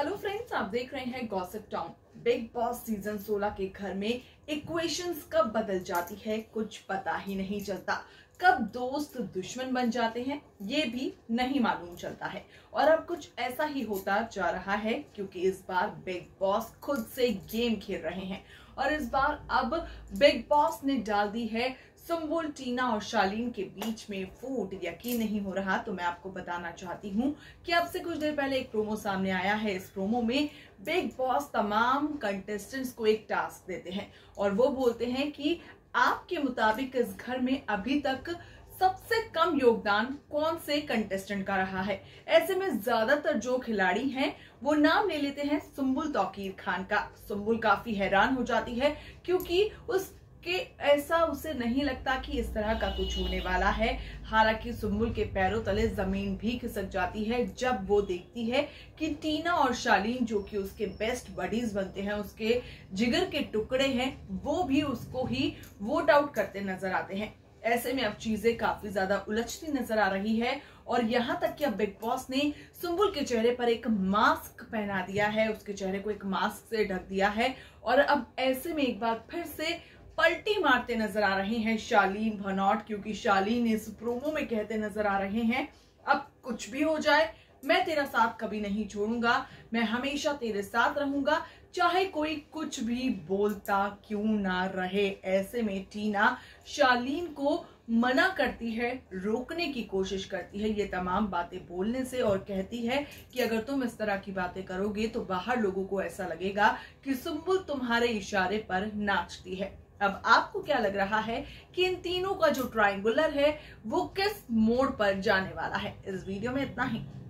Hello friends, आप देख रहे हैं gossip town. Bigg Boss season 16 के घर में इक्वेशंस कब बदल जाती है कुछ पता ही नहीं चलता। कब दोस्त दुश्मन बन जाते हैं ये भी नहीं मालूम चलता है। और अब कुछ ऐसा ही होता जा रहा है क्योंकि इस बार बिग बॉस खुद से गेम खेल रहे हैं। और इस बार अब बिग बॉस ने डाल दी है सुम्बुल, टीना और शालीन के बीच में फूट। यकीन नहीं हो रहा तो मैं आपको बताना चाहती हूँ कि अब से कुछ देर पहले एक प्रोमो सामने आया है। इस प्रोमो में बिग बॉस तमाम कंटेस्टेंट्स को एक टास्क देते हैं और वो बोलते हैं कि आपके मुताबिक इस घर में अभी तक सबसे कम योगदान कौन से कंटेस्टेंट का रहा है। ऐसे में ज्यादातर जो खिलाड़ी हैं वो नाम ले लेते हैं सुम्बुल तौकीर खान का। सुम्बुल काफी हैरान हो जाती है क्योंकि उसके ऐसा उसे नहीं लगता कि इस तरह का कुछ होने वाला है। हालांकि सुम्बुल के पैरों तले जमीन भी खिसक जाती है जब वो देखती है कि टीना और शालीन, जो कि उसके बेस्ट बडीज बनते हैं, उसके जिगर के टुकड़े हैं, वो भी उसको ही वोट आउट करते नजर आते हैं। ऐसे में अब चीजें काफी ज्यादा उलझती नजर आ रही है और यहाँ तक कि अब बिग बॉस ने सुम्बुल के चेहरे पर एक मास्क पहना दिया है, उसके चेहरे को एक मास्क से ढक दिया है। और अब ऐसे में एक बार फिर से पलटी मारते नजर आ रहे हैं शालीन भनौट, क्योंकि शालीन इस प्रोमो में कहते नजर आ रहे हैं, अब कुछ भी हो जाए मैं तेरा साथ कभी नहीं छोड़ूंगा, मैं हमेशा तेरे साथ रहूंगा, चाहे कोई कुछ भी बोलता क्यों ना रहे। ऐसे में टीना शालीन को मना करती है, रोकने की कोशिश करती है ये तमाम बातें बोलने से, और कहती है कि अगर तुम इस तरह की बातें करोगे तो बाहर लोगों को ऐसा लगेगा कि सुम्बुल तुम्हारे इशारे पर नाचती है। अब आपको क्या लग रहा है कि इन तीनों का जो ट्रायंगुलर है वो किस मोड़ पर जाने वाला है? इस वीडियो में इतना ही।